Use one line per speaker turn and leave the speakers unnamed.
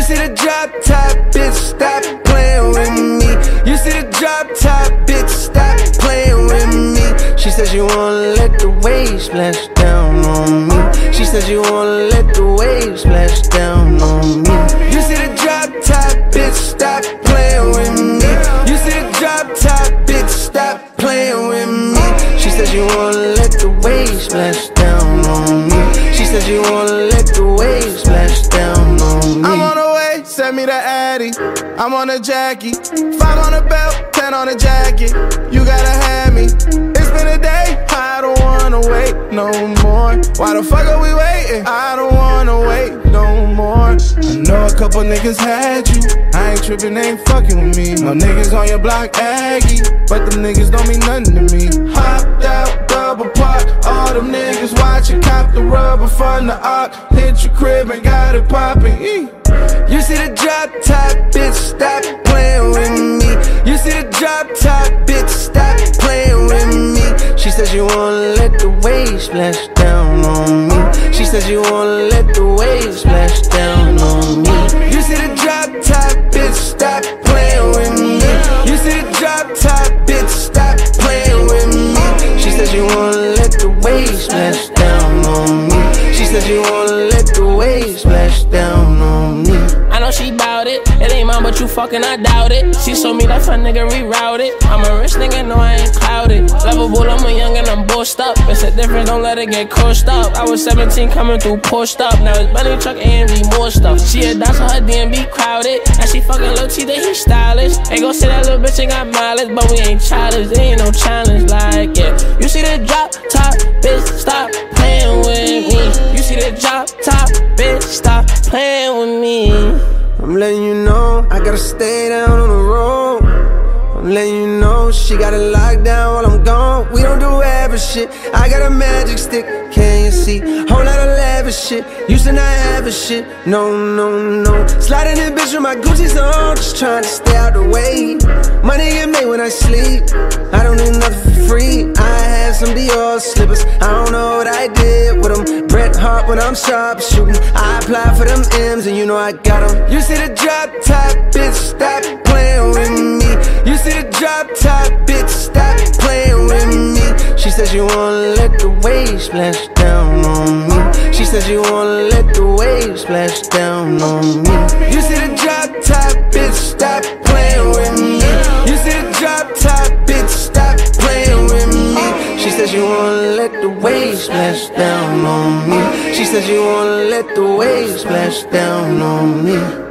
see the drop top, bitch, stop playing with me. You see the drop top, bitch, stop playing with me. She says you wanna let the waves splash down on me. She says you wanna let the waves splash down on me. You see the drop top, bitch, stop playing with me. You see the drop top, bitch, stop playing with me. She says you wanna let the waves splash down on me. She says you wanna let the waves splash down on me.
I'm on the way, send me the Addy. I'm on the Jackie, 5 on the belt, 10 on the jacket. You gotta have me. It's been a day, I don't wanna wait no more. Why the fuck are we waiting? I don't wanna wait no more. I know a couple niggas had you. I ain't tripping, they ain't fucking with me. No niggas on your block Aggie, but them niggas don't mean nothing to me. Hopped out, double park, all them niggas watching. Cop the rubber from the arc, hit your crib and got it poppin'.
You see the drop top, bitch, stop playing with me. You see the drop top, bitch, stop playing with me. She says you wanna let the waves splash down on me. She says you wanna let the waves splash down on me. You see the drop top, bitch, stop playing with me. You see the drop top, bitch, stop playing with me. She says you wanna let the waves splash down on me. She says you wanna let the waves splash down on me.
I know she bout it, it ain't mine but you fucking, I doubt it. She told me that fun nigga rerouted. I'm a rich nigga, no I ain't clouded. Lovable, I'm a young and I'm bossed up. It's a difference, don't let it get crushed up. I was 17 coming through pushed up. Now it's money truck, AMG, more stuff. She a dancer, her DMB crowded. And she fucking Lil T, that he stylish. Ain't gon' say that little bitch ain't got mileage, but we ain't childish, there ain't no challenge like yeah. You see the drop top, bitch, stop playing with me. You see the drop top, bitch, stop playing with me.
I'm letting you know, I gotta stay down on the road. I'm letting you know, she got it locked down while I'm gone. We don't do average shit, I got a magic stick, can you see? Whole lot of lavish shit, used to not have a shit, no, no, no. Sliding in bitch with my Gucci's on, just trying to stay out the way. Money get made when I sleep, I don't need nothing for free. I had some Dior slippers, I don't know what I did with them. Bret Hart when I'm sharp shooting, I apply for them M's and you know I got them. You see the drop top, bitch, stop playing with me. You see the drop top, bitch, stop playing with me. She says you wanna let the waves splash down on me. She says you wanna let the waves splash down on me. You see the drop top, bitch, stop playing with me. You see the drop top, bitch, stop playing with me. She says you wanna let the waves splash down on me. She says you wanna let the waves splash down on me.